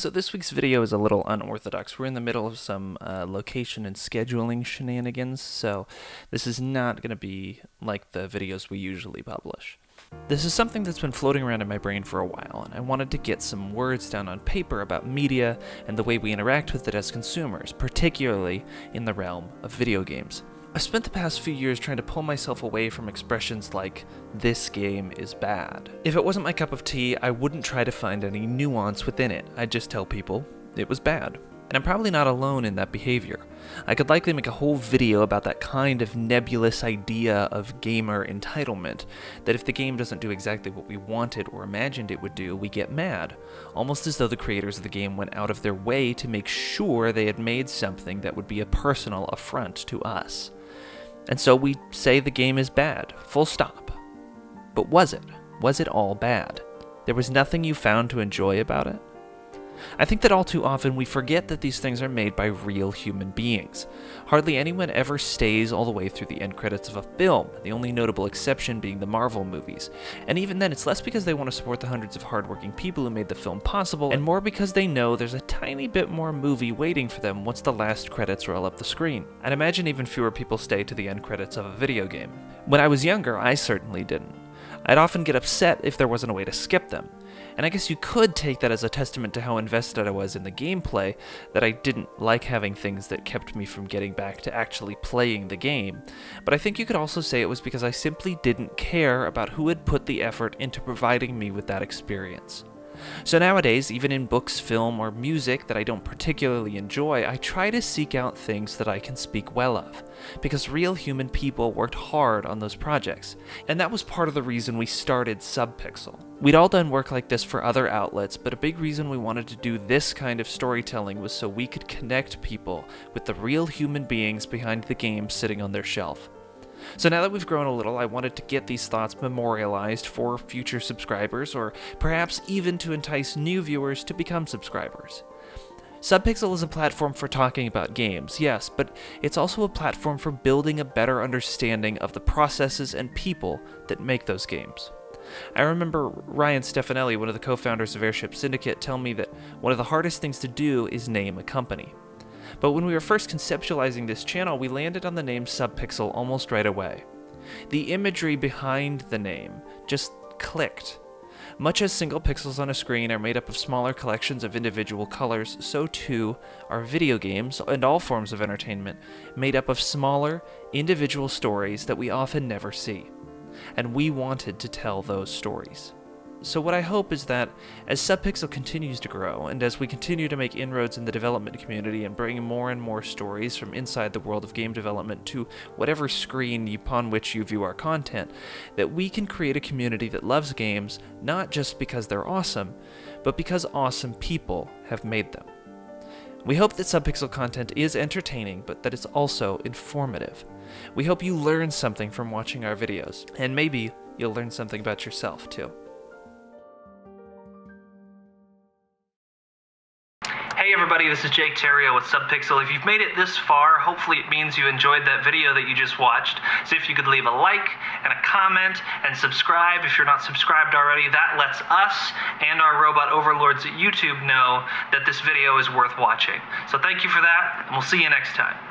So this week's video is a little unorthodox. We're in the middle of some location and scheduling shenanigans, so this is not going to be like the videos we usually publish. This is something that's been floating around in my brain for a while, and I wanted to get some words down on paper about media and the way we interact with it as consumers, particularly in the realm of video games. I've spent the past few years trying to pull myself away from expressions like, "this game is bad." If it wasn't my cup of tea, I wouldn't try to find any nuance within it. I'd just tell people it was bad. And I'm probably not alone in that behavior. I could likely make a whole video about that kind of nebulous idea of gamer entitlement, that if the game doesn't do exactly what we wanted or imagined it would do, we get mad, almost as though the creators of the game went out of their way to make sure they had made something that would be a personal affront to us. And so we say the game is bad, full stop. But was it? Was it all bad? There was nothing you found to enjoy about it? I think that all too often we forget that these things are made by real human beings. Hardly anyone ever stays all the way through the end credits of a film, the only notable exception being the Marvel movies. And even then, it's less because they want to support the hundreds of hardworking people who made the film possible, and more because they know there's a tiny bit more movie waiting for them once the last credits roll up the screen. I'd imagine even fewer people stay to the end credits of a video game. When I was younger, I certainly didn't. I'd often get upset if there wasn't a way to skip them. And I guess you could take that as a testament to how invested I was in the gameplay, that I didn't like having things that kept me from getting back to actually playing the game. But I think you could also say it was because I simply didn't care about who had put the effort into providing me with that experience. So nowadays, even in books, film, or music that I don't particularly enjoy, I try to seek out things that I can speak well of, because real human people worked hard on those projects, and that was part of the reason we started Subpixel. We'd all done work like this for other outlets, but a big reason we wanted to do this kind of storytelling was so we could connect people with the real human beings behind the games sitting on their shelf. So now that we've grown a little, I wanted to get these thoughts memorialized for future subscribers, or perhaps even to entice new viewers to become subscribers. Subpixel is a platform for talking about games, yes, but it's also a platform for building a better understanding of the processes and people that make those games. I remember Ryan Stefanelli, one of the co-founders of Airship Syndicate, tell me that one of the hardest things to do is name a company. But when we were first conceptualizing this channel, we landed on the name Subpixel almost right away. The imagery behind the name just clicked. Much as single pixels on a screen are made up of smaller collections of individual colors, so too are video games and all forms of entertainment made up of smaller, individual stories that we often never see. And we wanted to tell those stories. So what I hope is that, as Subpixel continues to grow, and as we continue to make inroads in the development community and bring more and more stories from inside the world of game development to whatever screen upon which you view our content, that we can create a community that loves games not just because they're awesome, but because awesome people have made them. We hope that Subpixel content is entertaining, but that it's also informative. We hope you learn something from watching our videos, and maybe you'll learn something about yourself too. Hey everybody, this is Jake Terrio with Subpixel. If you've made it this far, hopefully it means you enjoyed that video that you just watched. So if you could leave a like and a comment and subscribe if you're not subscribed already, that lets us and our robot overlords at YouTube know that this video is worth watching. So thank you for that, and we'll see you next time.